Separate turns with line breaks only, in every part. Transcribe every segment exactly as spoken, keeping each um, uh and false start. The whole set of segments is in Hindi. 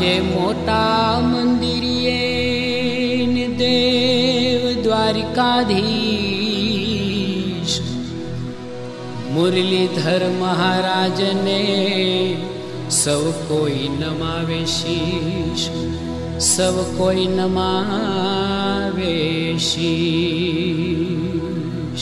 ये मोटा मंदिरिये ने देव द्वारिकाधीश मुरलीधर महाराज ने सब कोई नमावे शीश, सब कोई नमावे शीश।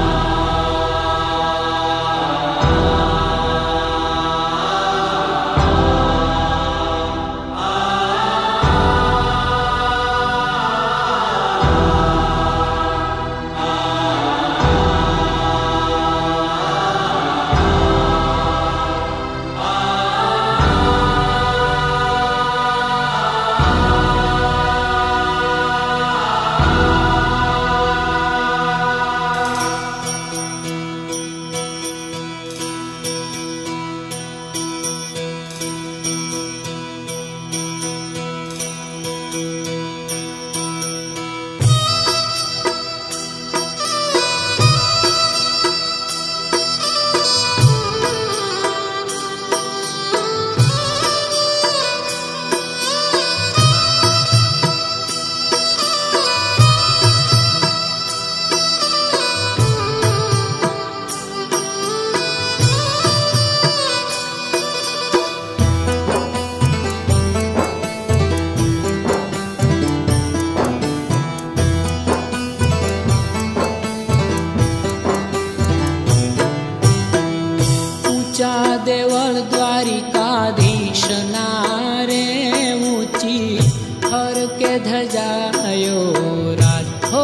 देवल द्वारिकाधीश नारे ऊंची हर के धजायो राज हो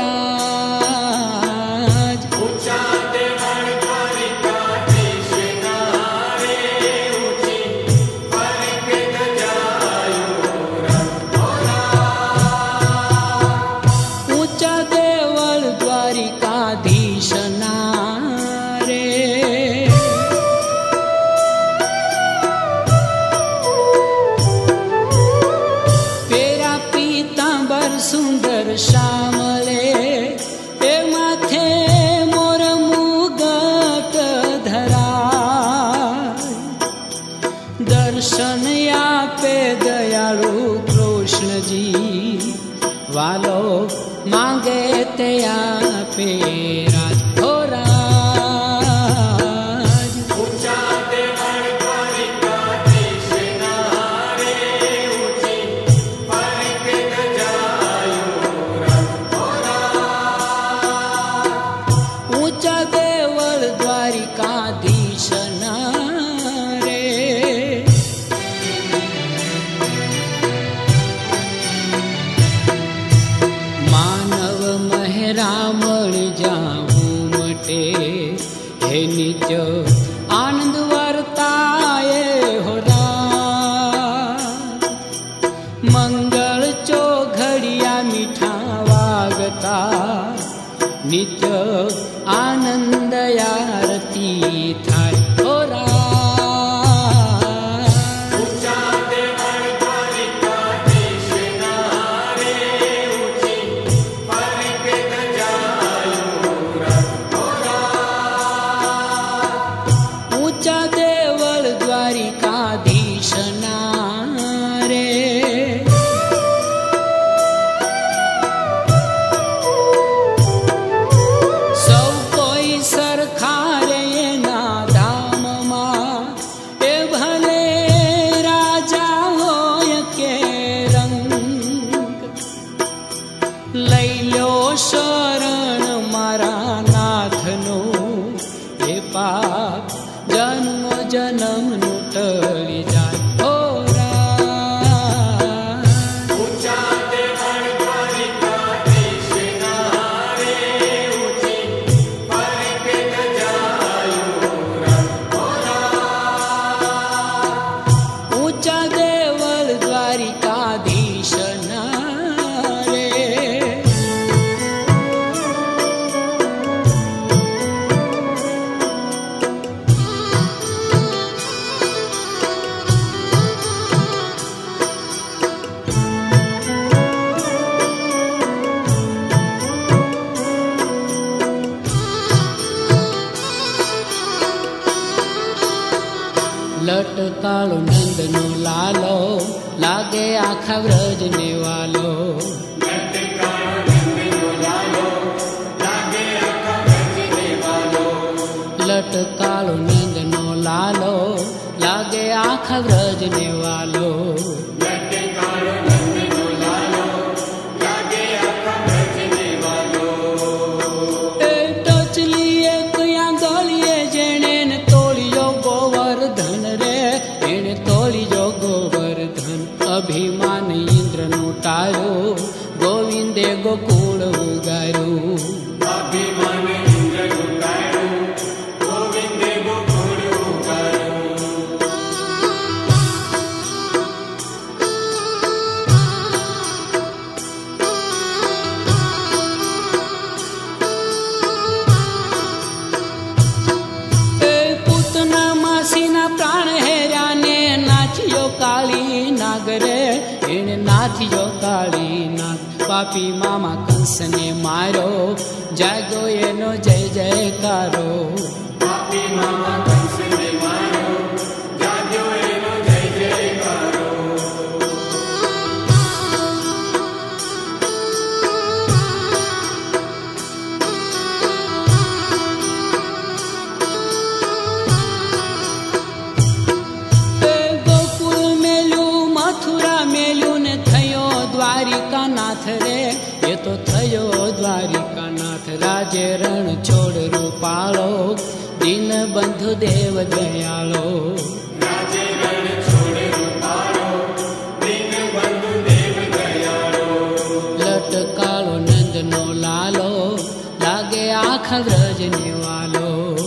राज। ऊंचा देवल द्वारिकाधीश नारे ऊंची हर के धजायो राज हो राज। ऊंचा देवल द्वारिकाधीश नारे सुंदर श्यामले ए माथे मोर मुगट धरा, दर्शन आपे दयालु कृष्ण जी वालो मांगे ते आपे राज हो राज। रामण जाऊं मटे हे नित्य आनंद वर्ताए हो राम। मंगल चो घड़िया मीठा वागता नित्य आनंद आरती थाय हो राम। द्वारिकाधीश नारे सौ कोई सरखारे ना धाम मा ए भले राजा होय के रंग लई लो शरण मारा नाथनो ए पाप जन्म जन्म टली जाए हो राज। ऊंचा देवल द्वारिकाधीश नारे ऊंची हर के धजायो राज हो राज। ऊंचा देवल द्वारिकाधीश नारे लटकाळो नंदनो लालो लागे आखा व्रज ने वालो। लटकालो नंद नो लालो लागे आखा व्रज ने वालो। अभिमान इंद्र नो टायो गोविंदे गोकुल उगारू। अभिमान इंद्र नो टायो गोविंदे गोकुल उगारू। पूतना मासी ना प्राण हेरा ने नाचियो काली नागरे एने नाथियो काली नाग। पापी मामा कंस ने मारो जागो एनो जय जयकारो। पापी मामा कंस ने मारो जागो एनो जय जयकारो। द्वारिका नाथ रे ये तो थयो द्वारिका नाथ। राजे रण छोड़ रूपालो दीन बंधु देव दयालो। राजे रण छोड़ रूपालो दीन बंधु देव दयालो। लटकालो नंद नो लालो लागे आखा व्रज ने वालो।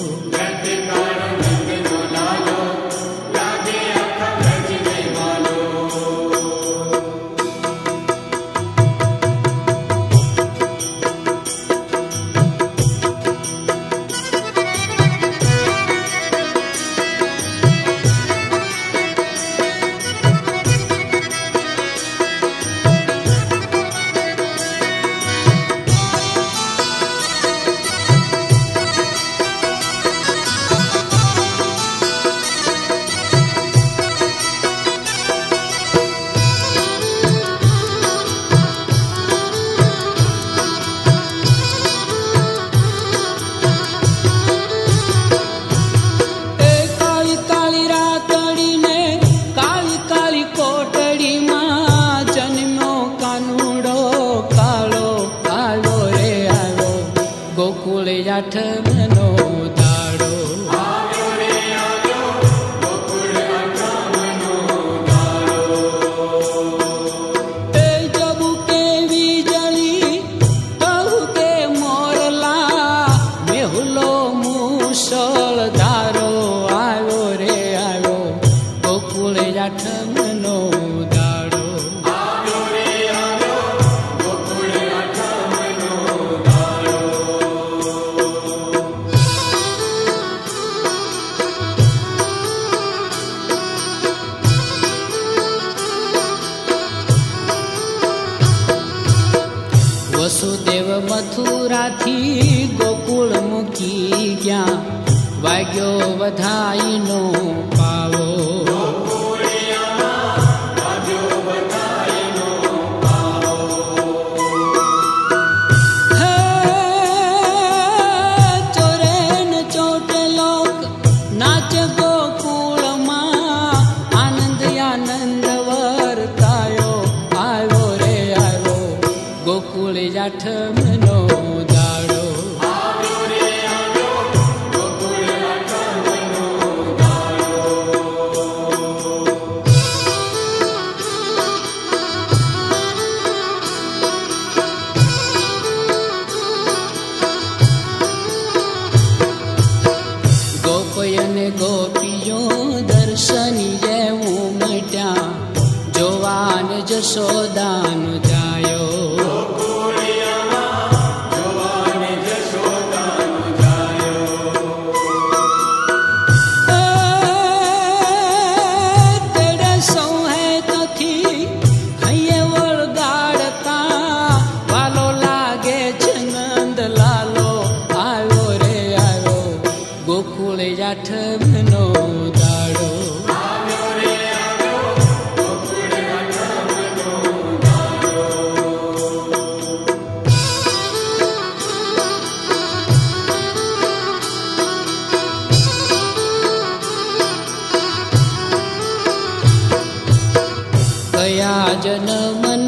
आठमनो दाड़ो आव्यो रे आव्यो गोकुल आठमनो दाड़ो। ए जबु के वीजली कहु के मोरला मेहुलो मूसल धारो। आव्यो रे आव्यो गोकुल आठमनो दाड़ो। वसुदेव मथुरा थी गोकुल मुकी गया वाग्यो बधाई नो पावो। चोरेन चोटे लोक नाच गोकुल मा आनंद आनंद वर्तायो। आयो रे आयो गोकुल आठमनो दाड़ो। आव्यो रे आव्यो गोकुल आठमनो दाड़ो। गोपयन गोपियो दर्शनी जेवू मट्या जोवान जशोदान जायो। आठमनो दाड़ो आव्यो रे आव्यो गोकुल आठमनो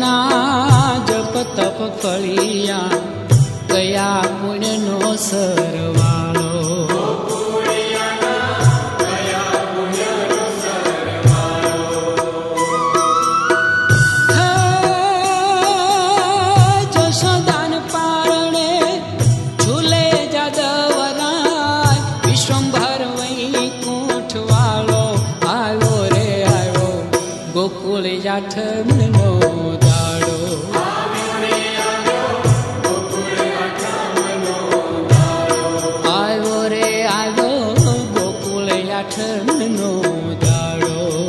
ना जप तप फलिया कया पुण्य नो सरवालो जशोदान पारणे झूले जादवराय विश्वंभर वैकुंठ वालो आयो रे आयो गोकुल आठमनो दाड़ो आयो रे आयो गोकुल आठमनो दाड़ो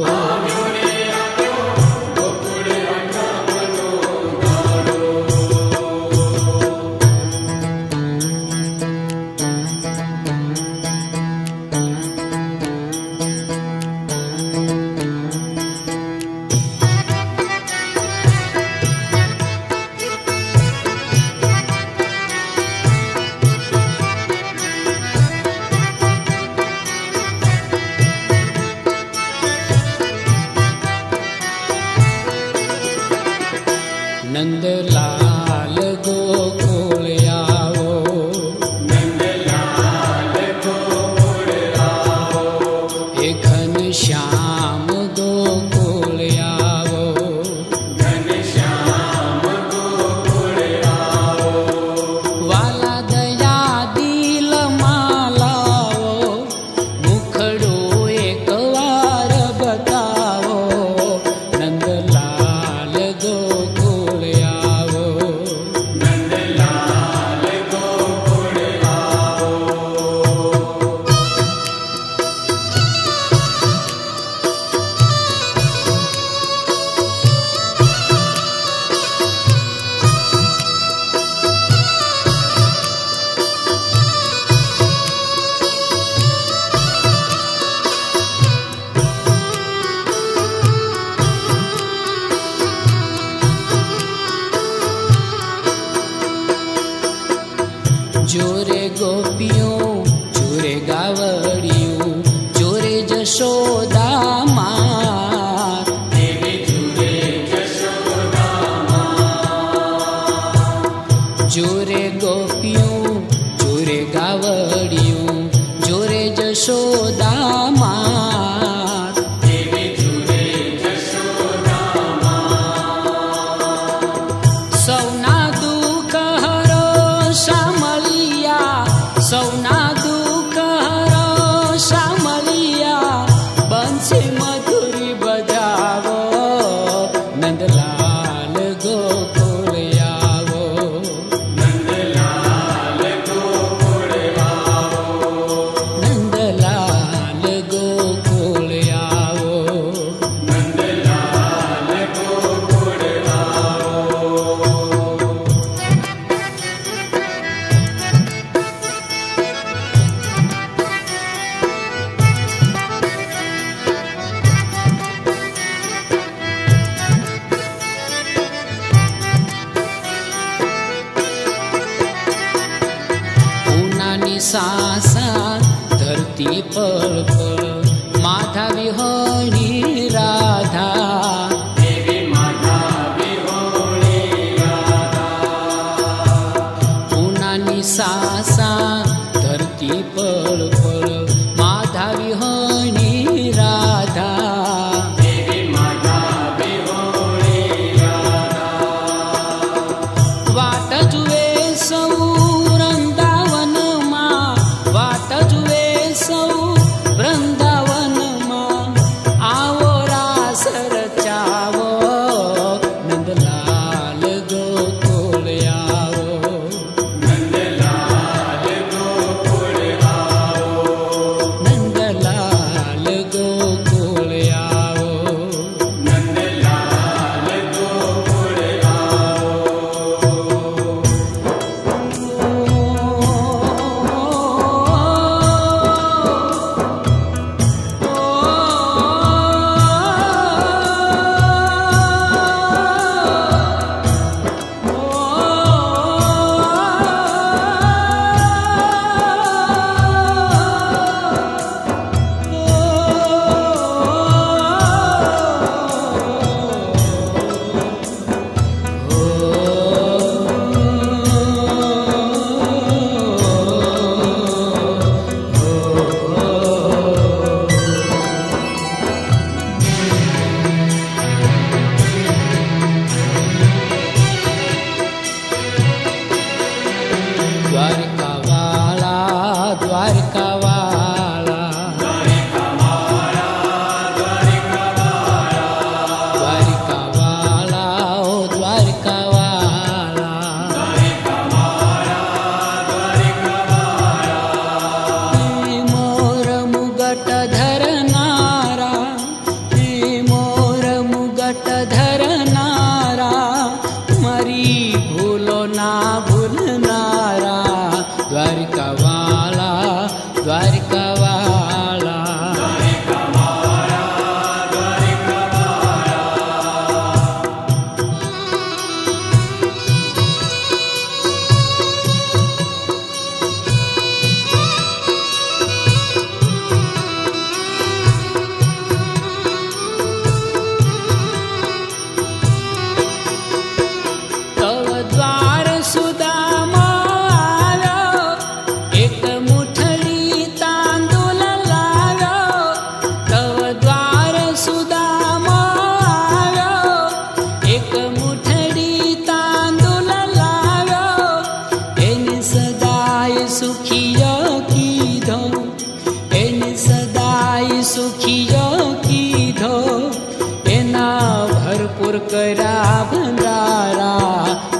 नंदलाल गोकुल आओ नंदलाल गोकुल आओ हे घनश्याम गोकुल आओ घनश्याम गोकुल आओ वाला दया दिल मालाओ मुखड़ो एक वार बताओ नंदलाल गोकुल जोरे गोपियों जोरे गावड़ियों जोरे जशोदा माँ देवी जोरे जशोदा माँ जोरे गोपियों जोरे गावड़ियों जोरे जशोदा माँ देवी जोरे जशोदा माँ सौना दुख हरो श्यामलिया सौना दुख हरो श्यामलिया बंसी मधुरी बजावो नंदलाल गोकुल आवो नंदलाल गोकुल आवो नंदलाल गोकुल आवो नंदलाल गोकुल आवो सासा धरती पल पल माधा विहोणी राधा देवी माधा विहोणी राधा पुनानी सासा धरती पल पल माधा विहोणी राधा देवी माधा विहोणी राधा वाट जुए सौ वाट जुए सौ वृंदावन माँ आओ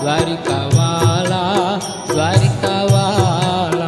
द्वारिका वाला, द्वारिका वाला।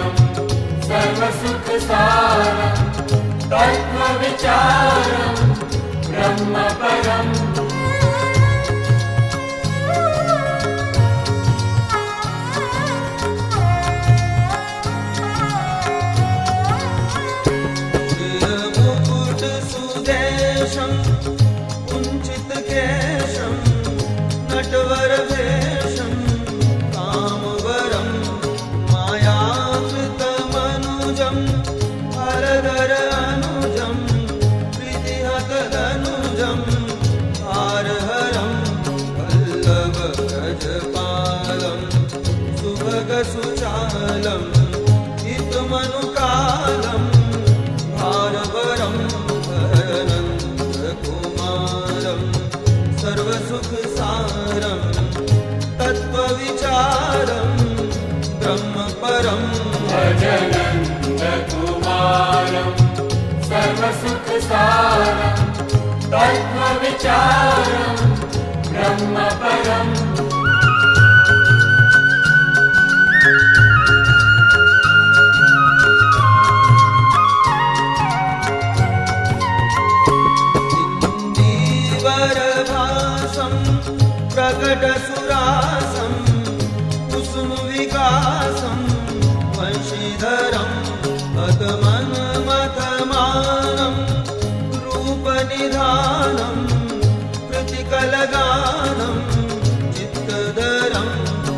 सर्वसुखसारं तत्त्वविचारं ब्रह्म परम्
मुकुट सुदेशम् कुञ्चित केशम् नटवर भेषम् कामवरम् मायाकृतमनुजम् हरधर अनुजम् प्रीतिहतदनुजम् हारहरम् वल्लभ व्रजपालम् सुभग सुचालम् हितमनुकालम् भारवरम् भरनन्दकुमारम् सर्वसुखसारम् तत्त्वविचारम् ब्रह्म परम्
भजनन्दकुमारम् सर्वसुखसारम् तत्त्वविचारम् ब्रह्म परम्
प्रकटसुरासम् कुसुमविकासम् वंशीधरम् अतमन्मथमानम् रूपनिधानम् कृतिकलगानम् चित्तधरम्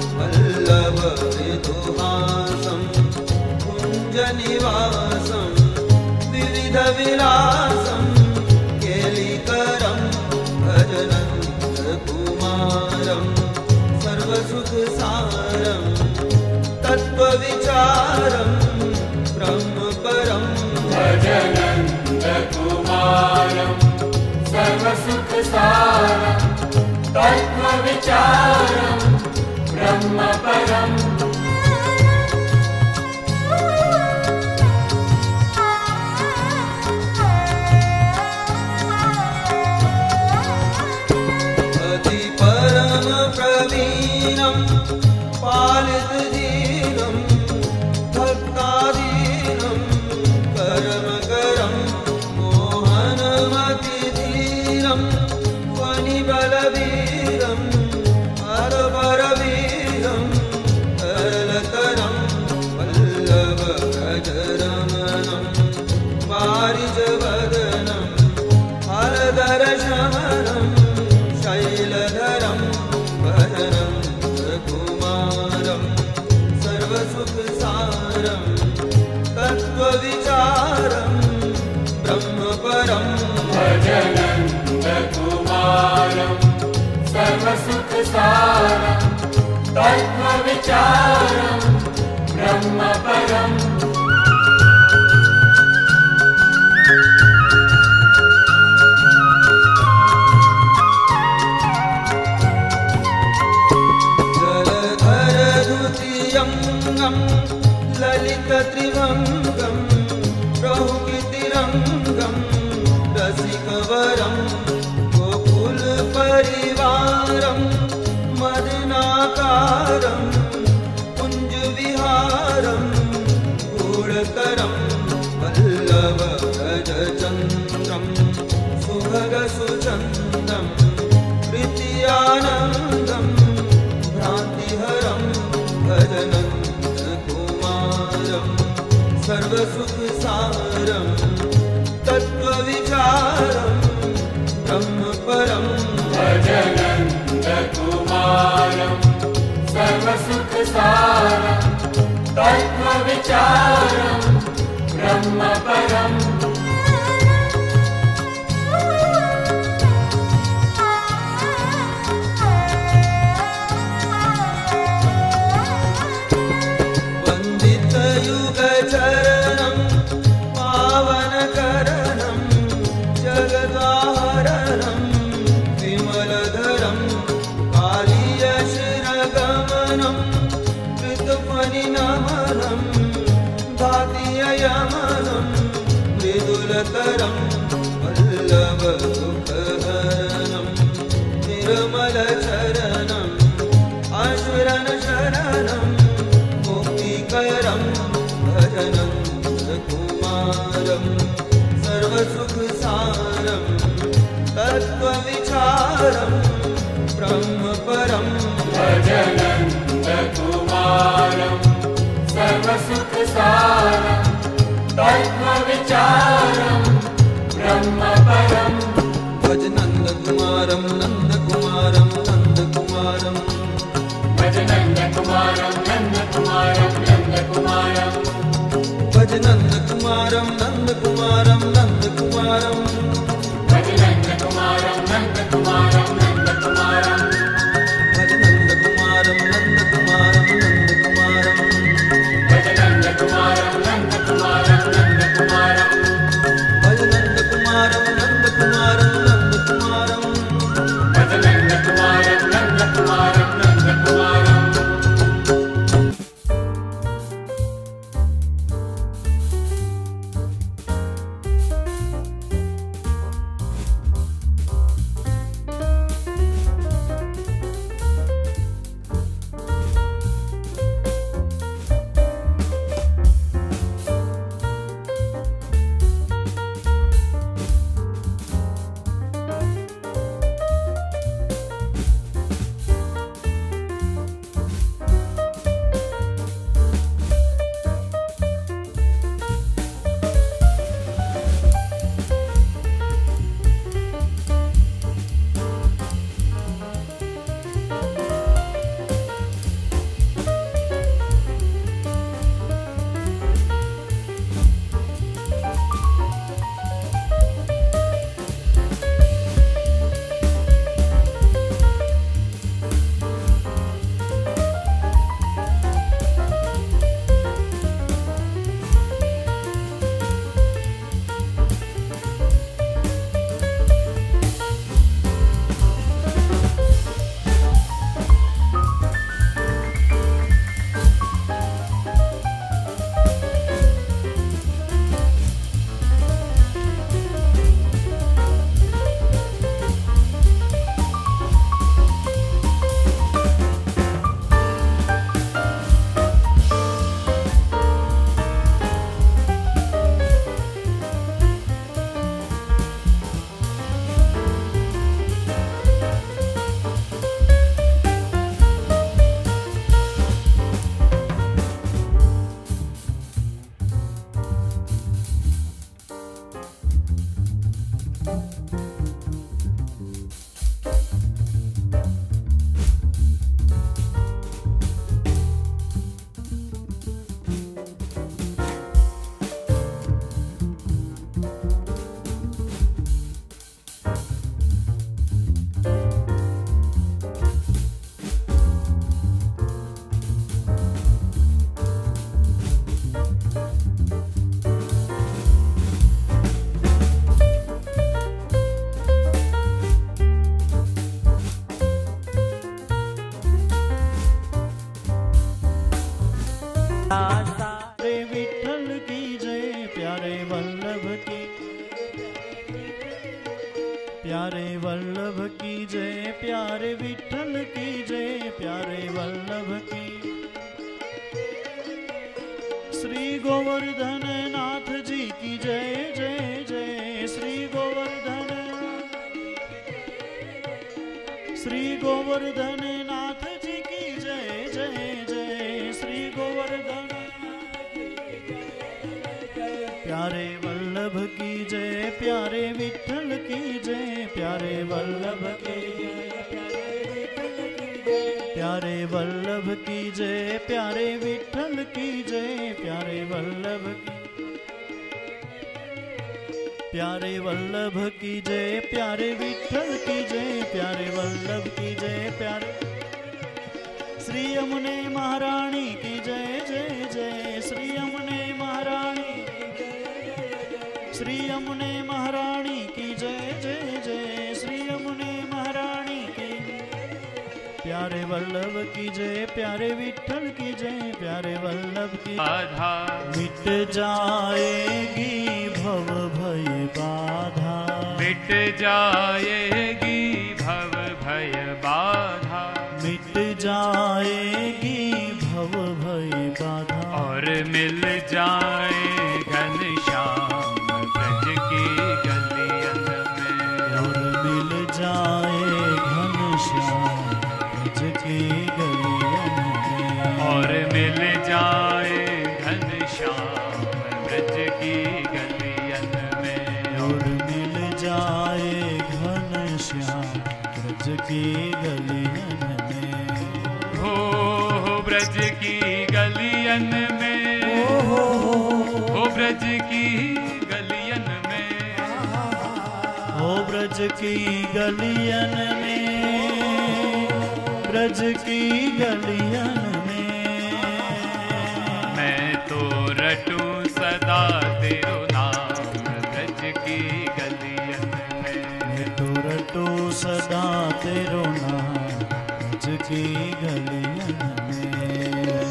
वल्लभमृदुहासम् कुञ्जनिवासम् विविधविलासम् केलिकरम् भजनम् सर्वसुखसारम् तत्त्वविचारम् ब्रह्म परम्
भजनन्दकुमारम् सर्वसुखसारम् तत्त्वविचारम् ब्रह्म परम्
प्रवीणम् पालितदीनम् भक्तादीनम् करमकरम् मोहनमतिधीरम् वनिबलवीरम् हरवरवीरम् करलकरम् वल्लभव्रजरमणम् वारिजवदनम् हरदरशमनम् शैलधरम् भजनन्दकुमारम् सर्वसुखसारम् तत्त्वविचारम् ब्रह्म परम्
भजनन्दकुमारम् सर्वसुखसारम् तत्त्वविचारम् ब्रह्म परम्
ललितत्रिभङ्गम् प्रहुकीर्तिरङ्गम् रसिकवरम् गोकुलपरिवारम् मदनाकारम् कुञ्जविहारम् गूढतरम् वल्लभव्रजचन्द्रम् सुभगसुचन्दम् प्रीत्यानन्दम् भ्रान्तिहरम् भजनम् सर्वसुखसारम् तत्त्वविचारम् ब्रह्म परम्
भजनन्दकुमारम् सर्वसुखसारम् तत्त्वविचारम् ब्रह्म परम्
चरणम् पावनकरणम् जगदाहरणम् विमलधरम् कालीयशिरगमनम् कृतफणिनमनम् धातिययमनम् मृदुलतरम् वल्लभसुखहरणम् निर्मलचरणम् अशरण शरणम् मुक्तिकरम् भजनन्दकुमारम् सर्वसुखसारम् तत्त्वविचारं ब्रह्म परं
भजनन्दकुमारं सर्वसुखसारं तत्त्वविचारं ब्रह्म परं
भज नन्दकुमारं नन्दकुमारं नन्दकुमारं
भज नन्दकुमारं नन्दकुमारं नन्दकुमारं
भज नन्दकुमारं नन्दकुमारं नन्दकुमारं
भज नन्दकुमारं नन्दकुमारं नन्दकुमारं
भज नन्दकुमारं नन्दकुमारं नन्दकुमारं
भज नन्दकुमारं नन्दकुमारं नन्दकुमारं
भज नन्दकुमारं नन्दकुमारं नन्दकुमारं
भज नन्दकुमारं नन्दकुमारं नन्दकुमारं
सारे विठ्ठल की जय प्यारे वल्लभ की प्यारे वल्लभ की जय प्यारे विठ्ठल की जय प्यारे वल्लभ की श्री गोवर्धन नाथ जी की जय जय जय श्री गोवर्धन श्री गोवर्धन नाथ जी की जय जय जय श्री गोवर्धन प्यारे वल्लभ की जय प्यारे विठ्ठल की जय प्यारे वल्लभ की प्यारे वल्लभ की जय प्यारे विठ्ठल की जय प्यारे वल्लभ की प्यारे वल्लभ की जय प्यारे विठ्ठल की जय प्यारे वल्लभ की जय प्यारे श्री यमुने महारानी की जय जय जय श्री यमुने महारानी श्री यमुने महारानी की जय जय जय श्री यमुने महारानी की प्यारे वल्लभ की जय प्यारे विठ्ठल की जय प्यारे वल्लभ की
बाधा
मिट जाएगी भव भय बाधा
मिट जाएगी भव भय बाधा
मिट जाएगी भव भय बाधा
और मिल जाए घनश्याम ब्रज की गलियन में
और मिल की गलियन में,
हो हो ब्रज की गलियन में,
हो
हो ब्रज की गलियन में,
हो ब्रज की गलियन में, ब्रज की गलियन में,
मैं तो रटूं सदा तेरो नाम ब्रज की गलियन में,
मैं तो रटूं सदा तेरो नाम ब्रज की गलियन में।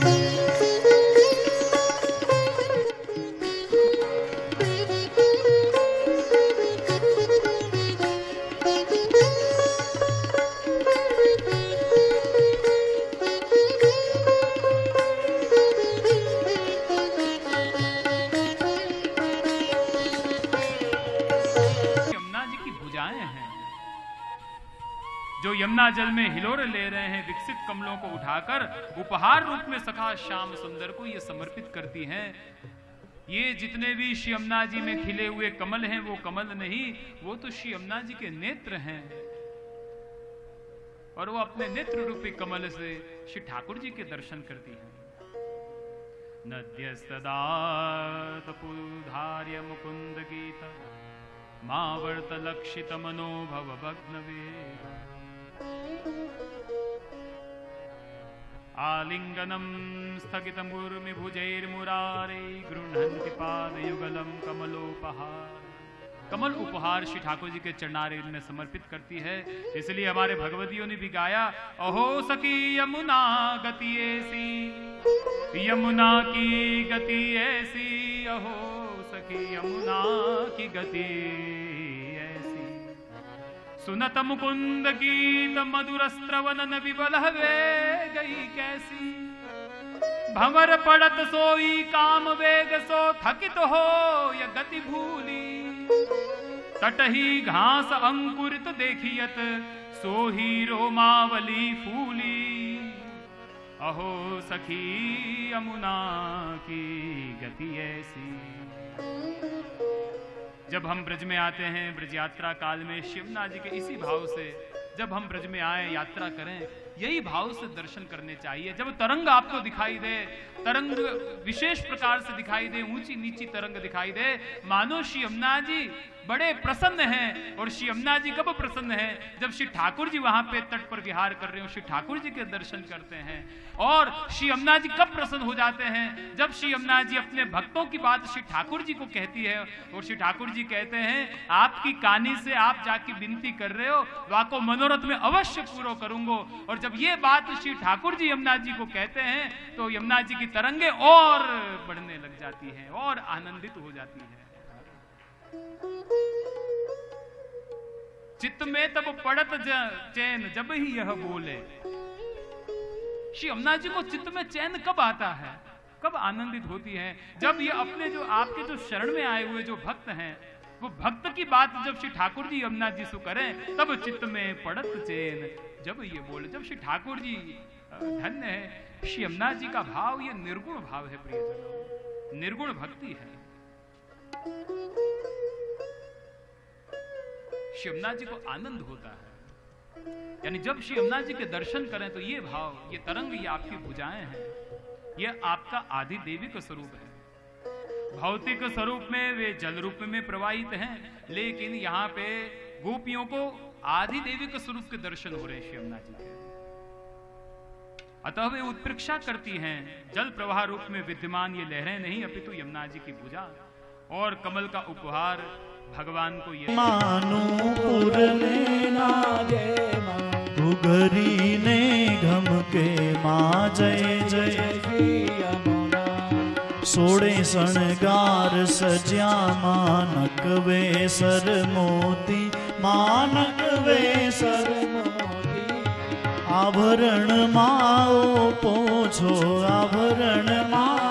जो यमुना जल में हिलोरे ले रहे हैं, विकसित कमलों को उठाकर उपहार रूप में सखा श्याम सुंदर को ये समर्पित करती हैं। ये जितने भी श्री यमुना जी में खिले हुए कमल हैं, वो कमल नहीं, वो तो श्री यमुना जी के नेत्र हैं, और वो अपने नेत्र रूपी कमल से श्री ठाकुर जी के दर्शन करती हैं। नद्यस्तदा तपुधार्य मुकुंद गीत मावर्त लक्षित मनोभव भग्न वेग आलिंगनम स्थगितमुर्मि भुजैर्मुरारे गृह्णन्ति पादयुगलम कमलोपहार। कमल उपहार श्री ठाकुर जी के चरणारे में समर्पित करती है। इसलिए हमारे भगवतियों ने भी गाया, अहो सखी यमुना गति ऐसी, यमुना की गति ऐसी, अहो सखी यमुना की गति ऐसी। सुनत मुकुंद गीत मधुर स्त्रवनन विबल वे गई कैसी। भंवर पड़त सोई काम वेग सो थकित हो या गति भूली। तटही घास अंकुरित देखियत सोही रोमावली फूली। अहो सखी यमुना की गति ऐसी। जब हम ब्रज में आते हैं, ब्रज यात्रा काल में शिवना जी के इसी भाव से जब हम ब्रज में आए, यात्रा करें, यही भाव से दर्शन करने चाहिए। जब तरंग आपको दिखाई दे, तरंग विशेष प्रकार से दिखाई दे, ऊंची नीची तरंग दिखाई दे, मानो श्री यमुना जी बड़े प्रसन्न हैं। और श्री यमुना जी कब प्रसन्न हैं? जब श्री ठाकुर जी वहां पे तट पर विहार कर रहे हो, श्री ठाकुर जी के दर्शन करते हैं। और श्री यमुना जी कब प्रसन्न हो जाते हैं? जब श्री यमुना जी अपने भक्तों की बात श्री ठाकुर जी को कहती है, और श्री ठाकुर जी कहते हैं, आपकी कानी से आप जाके विनती कर रहे हो, वाको मनोरथ में अवश्य पूरा करूंगा। और जब ये बात श्री ठाकुर जी यमुना जी को कहते हैं, तो यमुना जी की तरंगे और बढ़ने लग जाती है और आनंदित हो जाती है। चित्त में तब पड़त चैन जब ही यह बोले। श्री यमुना जी को चित्त में चैन कब आता है, कब आनंदित होती है? जब ये अपने जो आपके जो शरण में आए हुए जो भक्त हैं, वो भक्त की बात जब श्री ठाकुर जी यमुना जी से करें, तब चित्त में पड़त चैन जब ये बोले। जब श्री ठाकुर जी धन्य है। श्री यमुना जी का भाव ये निर्गुण भाव है, प्रियजनों, निर्गुण भक्ति है। श्री यमुना जी को आनंद होता है। यानी जब श्री यमुना जी के दर्शन करें तो ये भाव, ये तरंग, ये आपकी भुजाएं हैं, ये आपका आदि देवी का स्वरूप है। भौतिक स्वरूप में वे जल रूप में प्रवाहित हैं, लेकिन यहाँ पे गोपियों को आदि देवी के स्वरूप के दर्शन हो रहे हैं श्री यमुना जी के। अतः वे उत्प्रेक्षा करती हैं, जल प्रवाह रूप में विद्यमान ये लहरें नहीं, अपितु तो यमुना जी की भुजा और कमल का उपहार भगवान को ये।
मानो पुर लेना जय घुघरी ने घम के माँ जय जय यमुना। सोड़े शणगार सज्या मानक वे सर मोती, मानक वे सर मोती। आभरण माओ पोछो, आभरण माओ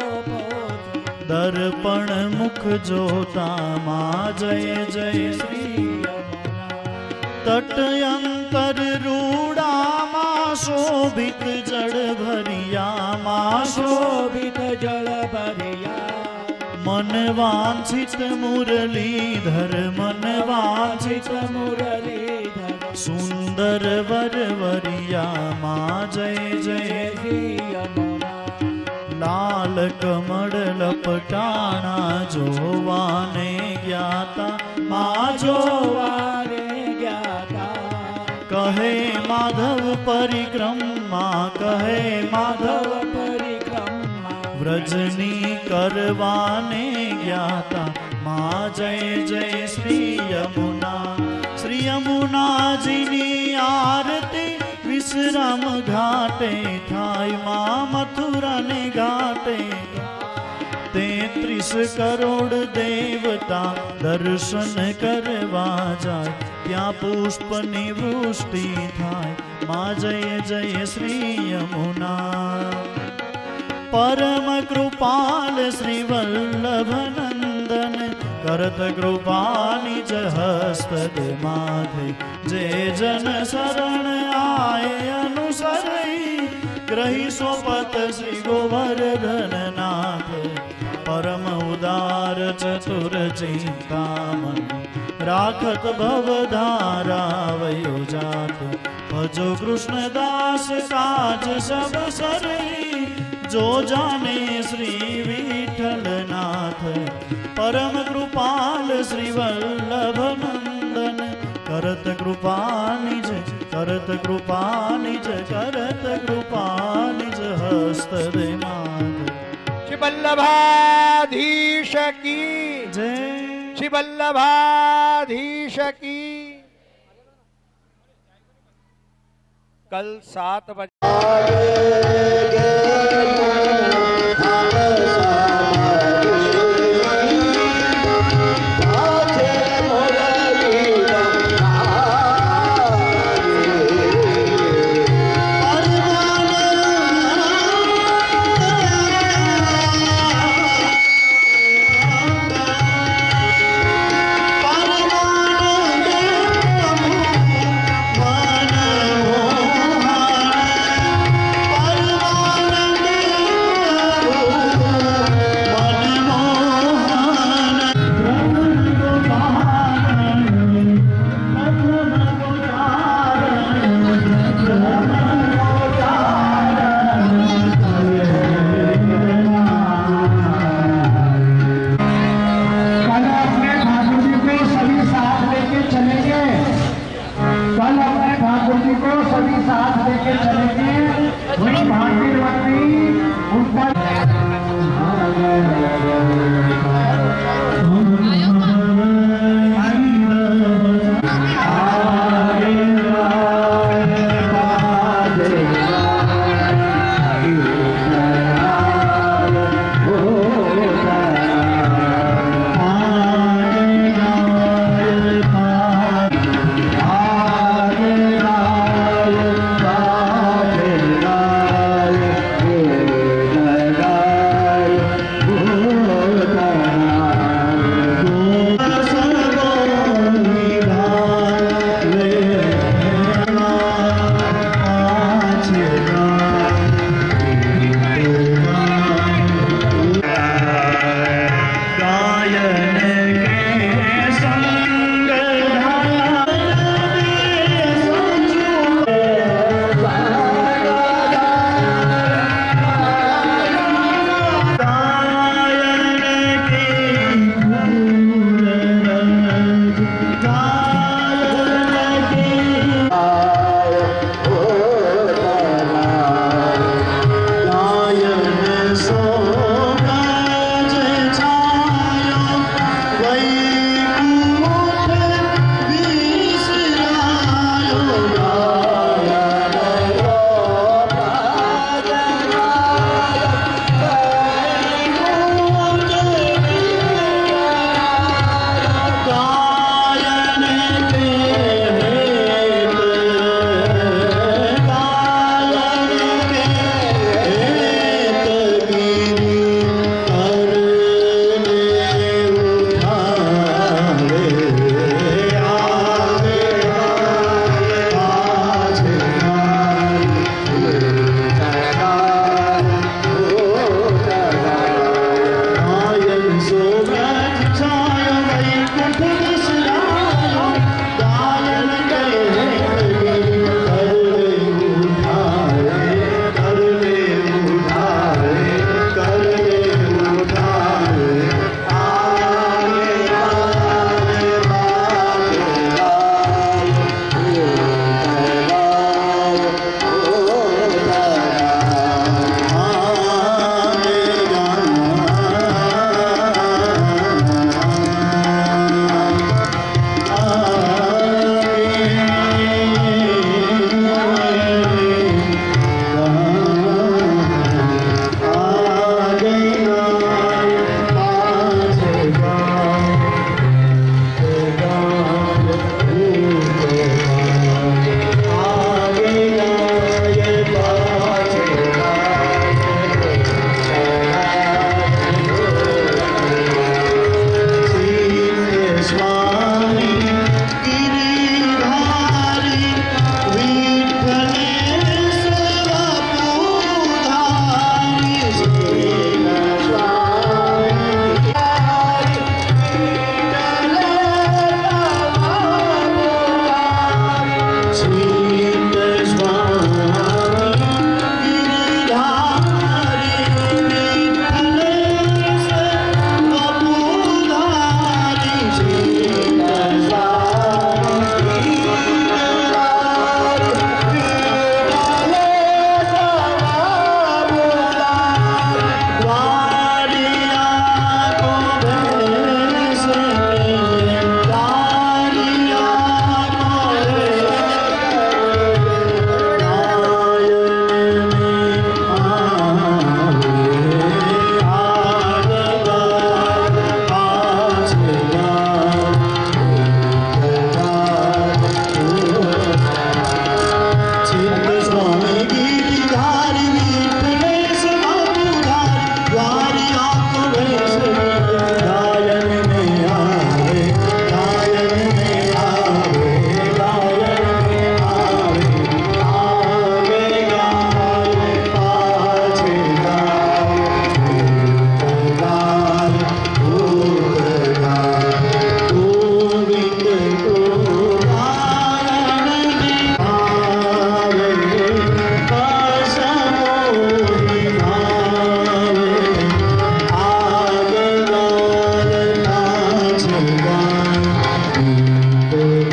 दर्पण मुख जोता माँ जय जय श्री यमुना। तट अंतर रूड़ा माँ शोभित जड़ भरिया, माँ शोभित जड़ भरिया। मन वांछित मुरलीधर, मन वांछित मुरलीधर। सुंदर वरवरिया माँ जय जय
श्री यमुना
लाल कमल लपटाणा जोवाने ज्ञाता माँ
जोवाने ज्ञाता
कहे माधव परिक्रमा कहे माधव
परिक्रमा
व्रजनी करवाने ज्ञाता माँ जय जय श्री यमुना श्री यमुना जीनी आरती विश्राम घाटे थाय माँ मथुरा ने घाटे तेत्रीस करोड़ देवता दर्शन करवा जाय त्या पुष्पनी वृष्टि थाय माँ जय जय श्री यमुना परम कृपाल श्री वल्लभ नंदन करत कृपा निज हस्त दे माधे जे जन शरण आए अनुसरई ग्रही सोपत श्री गोवर्धन नाथ परम उदार चतुर चिंतामन राखत भव धारा वयो जात भजो कृष्ण दास काज सब सरई जो जाने श्री विठल नाथ परम कृपाल श्री वल्लभ नंदन करत कृपा निज करत कृपा निज करत कृपा निज हस्त दे माध
श्री वल्लभाधीश की
जय
श्री वल्लभाधीश की। कल सात बजे
परमानंद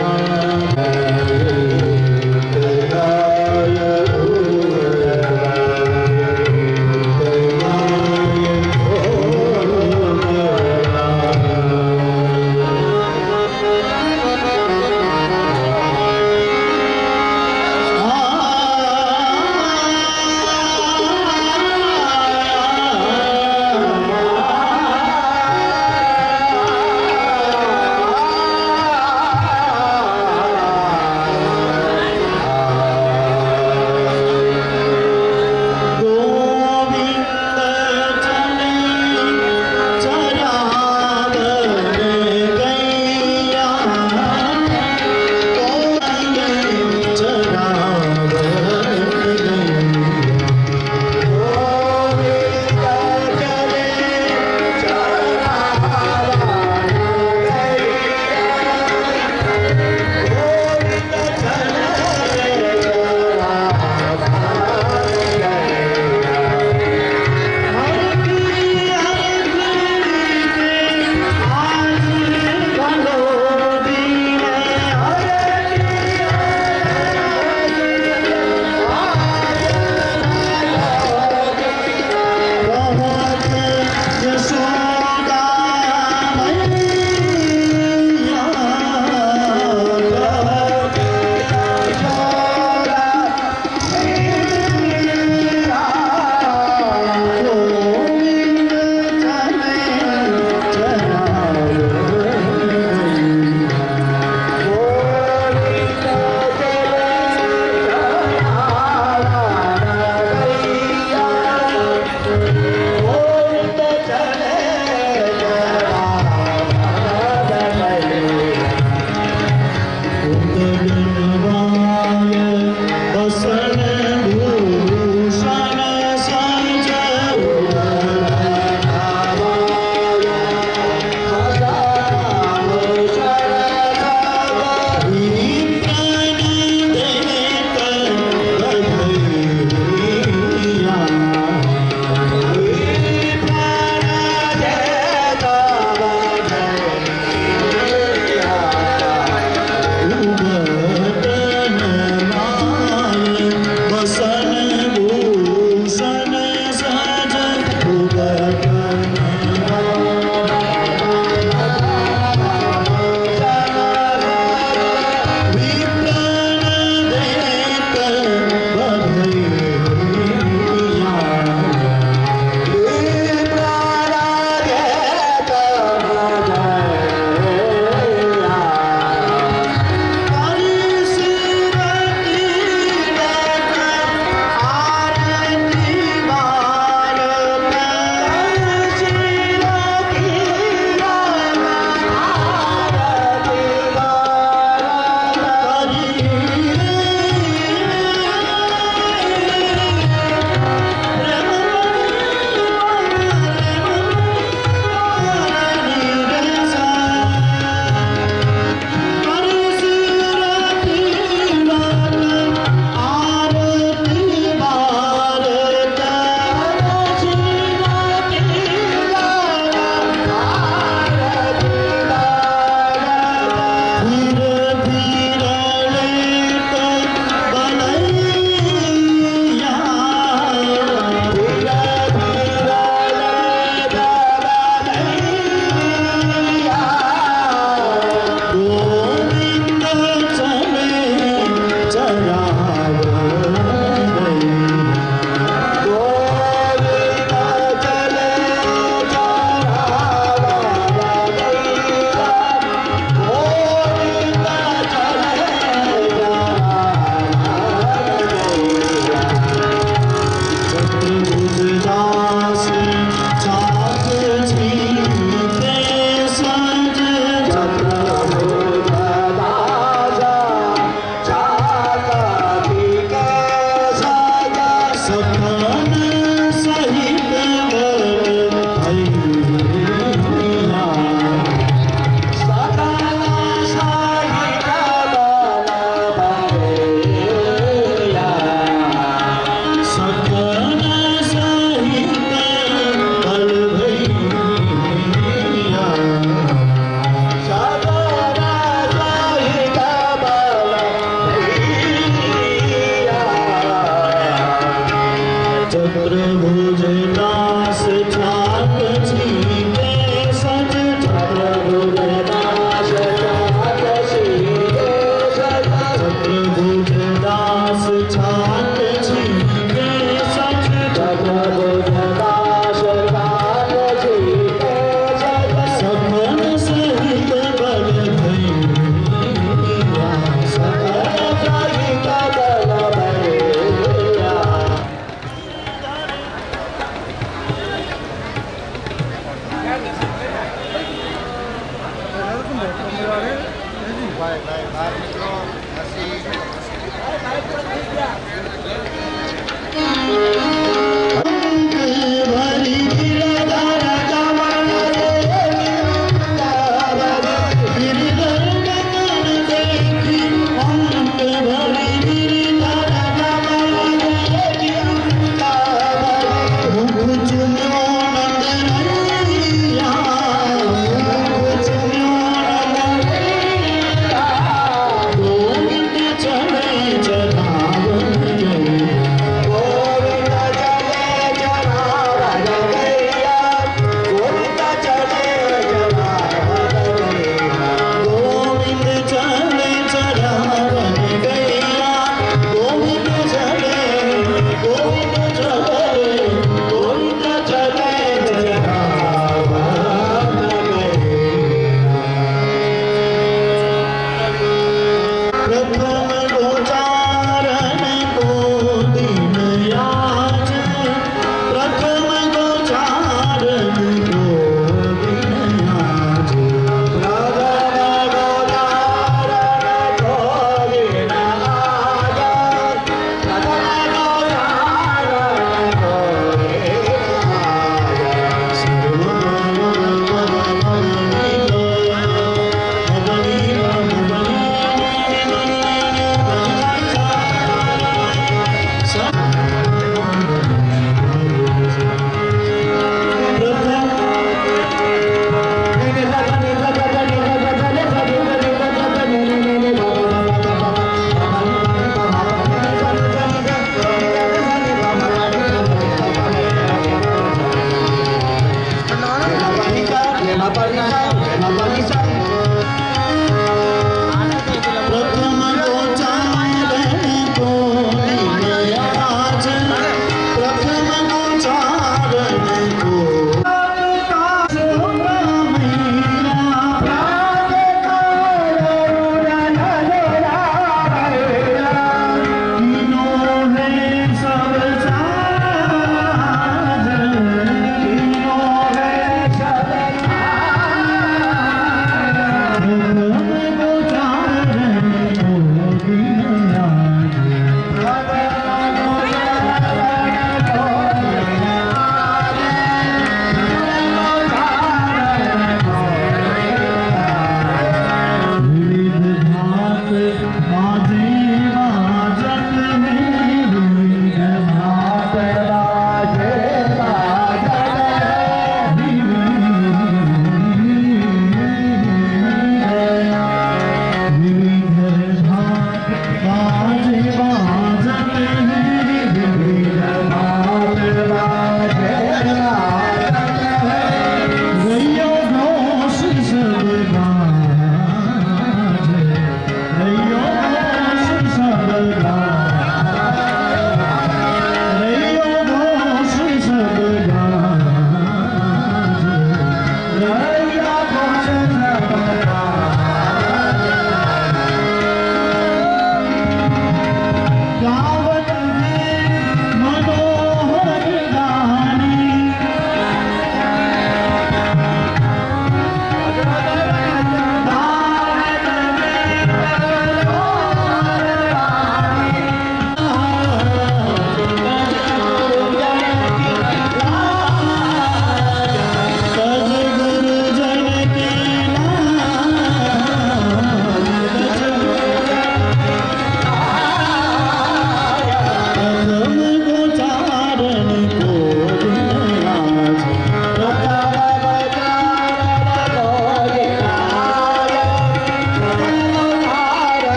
Ah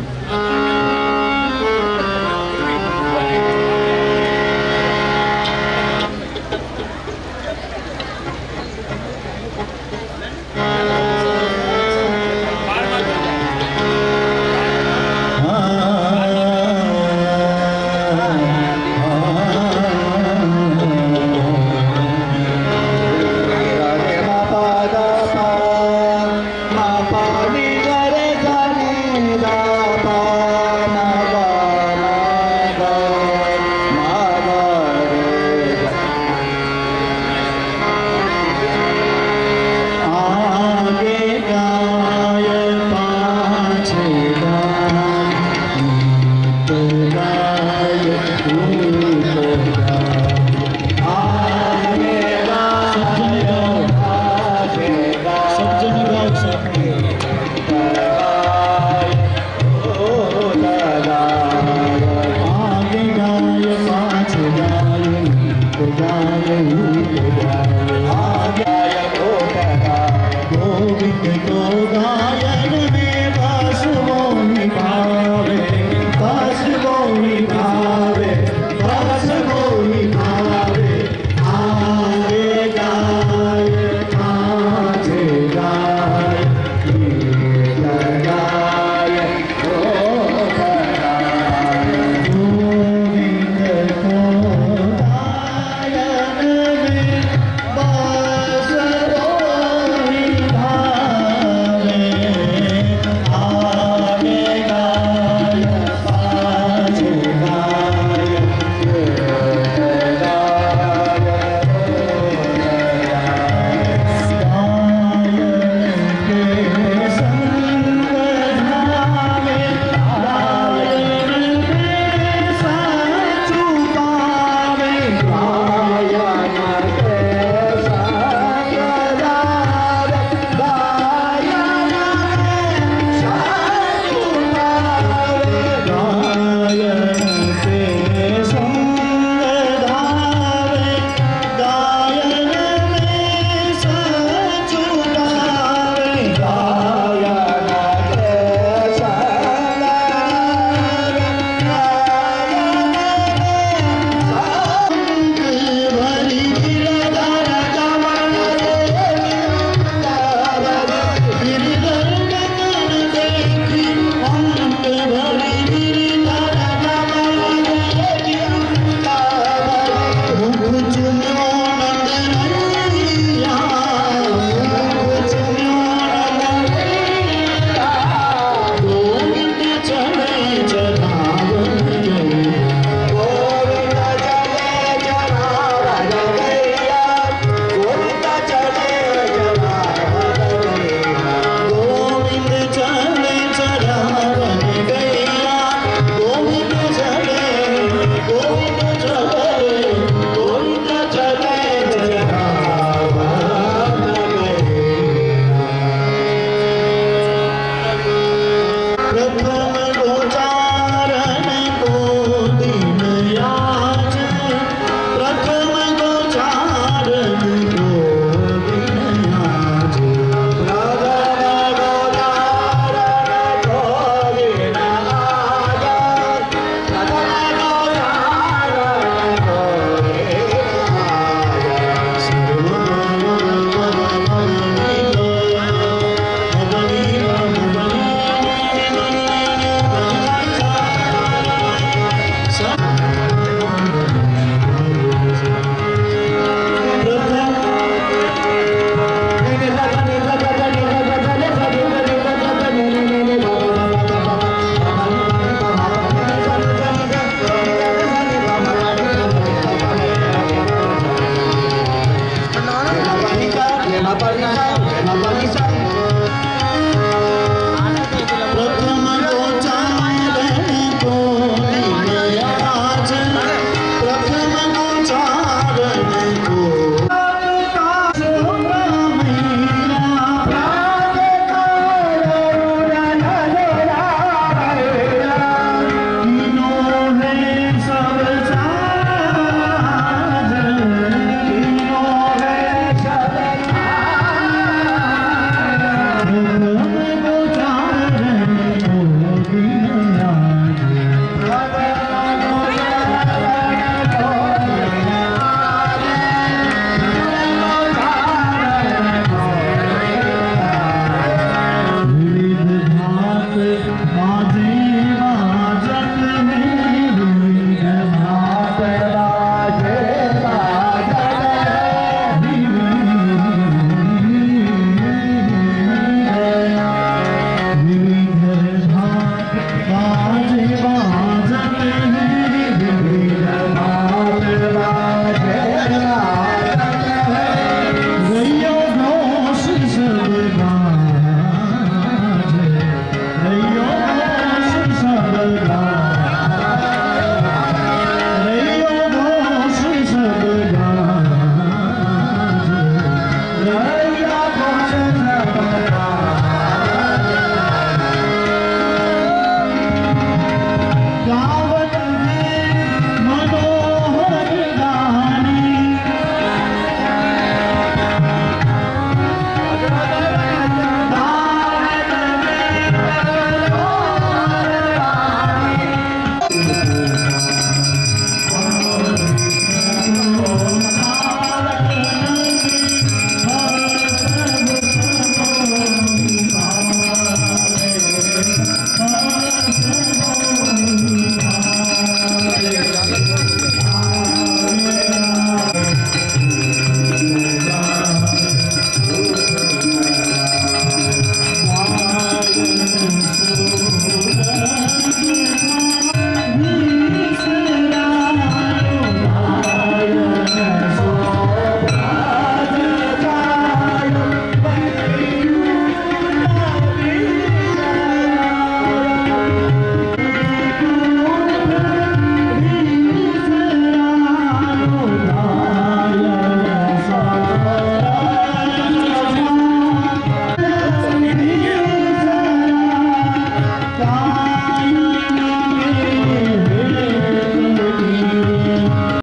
अखंड